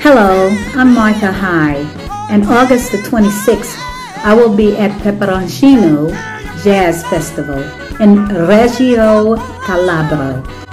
Hello, I'm Martha High, and August the 26th, I will be at Peperoncino Jazz Festival in Reggio Calabria.